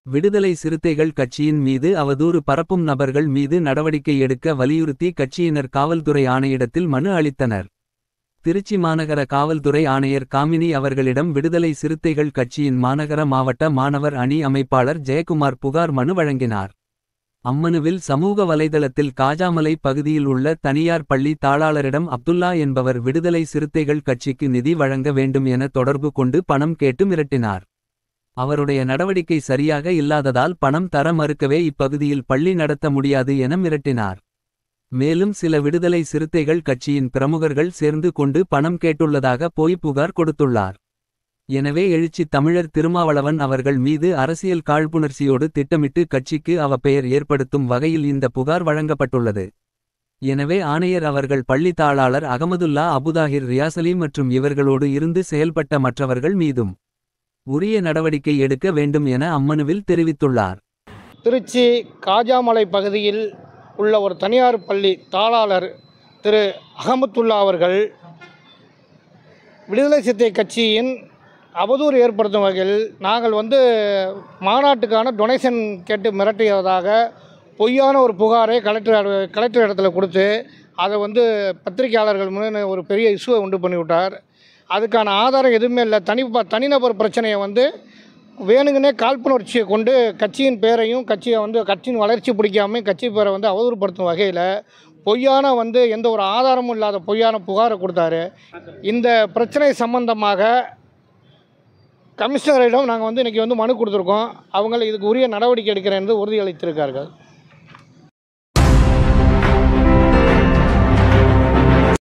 விடுதலை சிறுத்தைகள் கட்சியின் மீது அவதூறு பரப்பும் நபர்கள் மீது நடவடிக்கை எடுக்க வலியுறுத்தி கட்சியினர் காவல்துறை ஆணையிடத்தில் மனு அளித்தனர். திருச்சி மாநகர காவல்துறை ஆணையர் காமினி அவர்களிடம் விடுதலை சிறுத்தைகள் கட்சியின் மாநகர மாவட்ட மாணவர் அணி அமைப்பாளர் ஜெயக்குமார் புகார் மனு வழங்கினார். அம்மனுவில் சமூக வலைதளத்தில் காஜாமலை பகுதியில் உள்ள தனியார் பள்ளி தாளாளரிடம் அப்துல்லா என்பவர் விடுதலை சிறுத்தைகள் கட்சிக்கு நிதி வழங்க வேண்டும் என தொடர்பு கொண்டு பணம் கேட்டு மிரட்டினார். அவருடைய நடவடிக்கை சரியாக இல்லாததால் பணம் தர மறுக்கவே இப்பகுதியில் பள்ளி நடத்த முடியாது என மிரட்டினார். மேலும் சில விடுதலை சிறுத்தைகள் கட்சியின் பிரமுகர்கள் சேர்ந்து கொண்டு பணம் கேட்டுள்ளதாக போய் புகார் கொடுத்துள்ளார். எனவே எழுச்சி தமிழர் திருமாவளவன் அவர்கள் மீது அரசியல் காழ்ப்புணர்ச்சியோடு திட்டமிட்டு கட்சிக்கு அவப்பெயர் ஏற்படுத்தும் வகையில் இந்த புகார் வழங்கப்பட்டுள்ளது. எனவே ஆணையர் அவர்கள் பள்ளி தாளாளர் அகமதுல்லா அபுதாஹிர் ரியாசலி மற்றும் இவர்களோடு இருந்து செயல்பட்ட மற்றவர்கள் மீதும் உரிய நடவடிக்கை எடுக்க வேண்டும் என அம்மனுவில் தெரிவித்துள்ளார். திருச்சி காஜாமலை பகுதியில் உள்ள ஒரு தனியார் பள்ளி தாளாளர் திரு அகமதுல்லா அவர்கள் விடுதலை சிறுத்தை கட்சியின் அவதூறு ஏற்படுத்தும் வகையில் நாங்கள் மாநாட்டுக்கான டொனேஷன் கேட்டு மிரட்டியதாக பொய்யான ஒரு புகாரை கலெக்டர் இடத்துல கொடுத்து அதை பத்திரிகையாளர்கள் முன்னே ஒரு பெரிய இஷ்யூவை உண்டு பண்ணிவிட்டார். அதுக்கான ஆதாரம் எதுவுமே இல்லை. தனிநபர் பிரச்சனையை வேணுங்கன்னே காழ்ப்புணர்ச்சியை கொண்டு கட்சியின் பேரையும் கட்சியின் வளர்ச்சி பிடிக்காமல் கட்சி பேரை அவதூறுப்படுத்தும் வகையில் பொய்யான எந்த ஒரு ஆதாரமும் இல்லாத பொய்யான புகாரை கொடுத்தாரு. இந்த பிரச்சனை சம்பந்தமாக கமிஷனரிடம் நாங்கள் இன்றைக்கி மனு கொடுத்துருக்கோம். அவங்க இதுக்கு உரிய நடவடிக்கை எடுக்கிறேன் என்று உறுதியளித்திருக்கார்கள்.